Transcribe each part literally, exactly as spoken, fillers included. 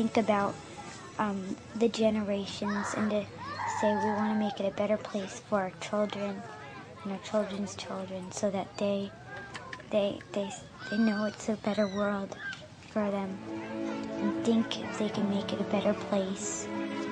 think about um, the generations and to say we want to make it a better place for our children and our children's children, so that they they they they know it's a better world for them and think they can make it a better place.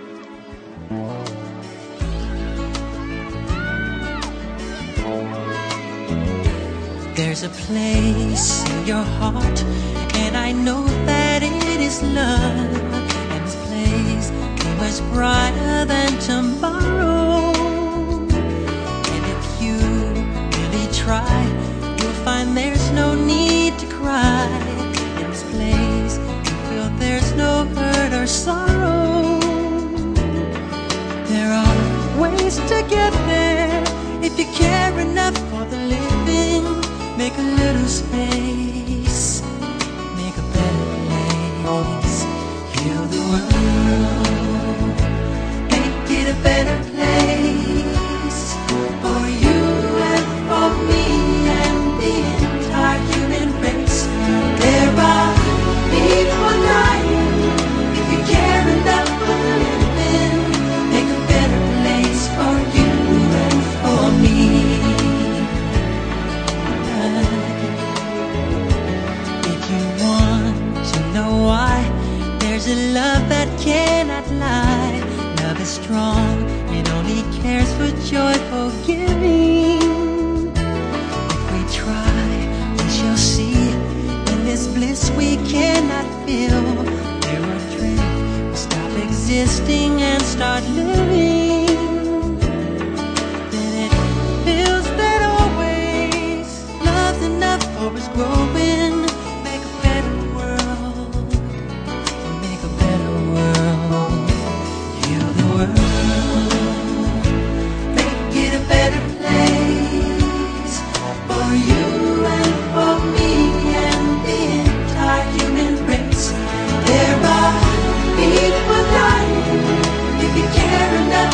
There's a place in your heart, and I know that it is love. And this place is much brighter than tomorrow. And if you really try, you'll find there's no need to cry. In this place, you feel there's no hurt or sorrow. There are ways to get there if you care enough for the living. Make a little space, make a better place. Heal the world, make it a better place for you and for me and the entire human race. There are people dying. If you care enough for the living, make a better place for you and for me. There's a love that cannot lie. Love is strong, it only cares for joyful giving. If we try, we shall see. In this bliss we cannot feel. There are dreams, we stop existing and start living. Then it feels that always love's enough for us growing. If you care enough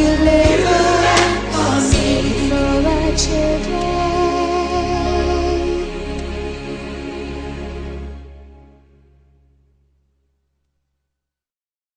feeling.